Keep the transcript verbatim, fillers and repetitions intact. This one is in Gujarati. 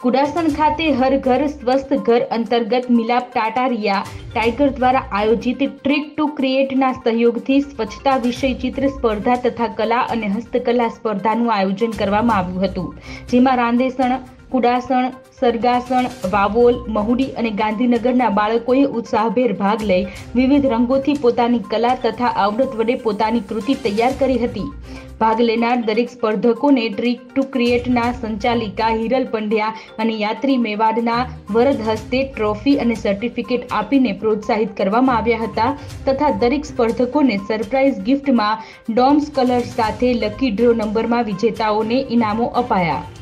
કુડાસણ ખાતે હર ઘર સ્વસ્થ ઘર અંતર્ગત મિલાપ ટાટારિયા ટાઈગર દ્વારા આયોજિત ટ્રીક ટુ ક્રિએટના સહયોગથી સ્વચ્છતા વિષય ચિત્ર સ્પર્ધા તથા કલા અને હસ્તકલા સ્પર્ધાનું આયોજન કરવામાં આવ્યું હતું, જેમાં રાંદેસણ, કુડાસણ, સરગાસણ, વાવોલ, મહુડી અને ગાંધીનગરના બાળકોએ ઉત્સાહભેર ભાગ લઈ વિવિધ રંગોથી પોતાની કલા તથા આવડત વડે પોતાની કૃતિ તૈયાર કરી હતી. ભાગ લેનાર દરેક સ્પર્ધકોને ટ્રીક ટુ ક્રિએટના સંચાલિકા હિરલ પંડ્યા અને યાત્રી મેવાડના વરદ હસ્તે ટ્રોફી અને સર્ટિફિકેટ આપીને પ્રોત્સાહિત કરવામાં આવ્યા હતા તથા દરેક સ્પર્ધકોને સરપ્રાઇઝ ગિફ્ટમાં ડોમ્સ કલર્સ સાથે લકી ડ્રો નંબરમાં વિજેતાઓને ઇનામો અપાયા.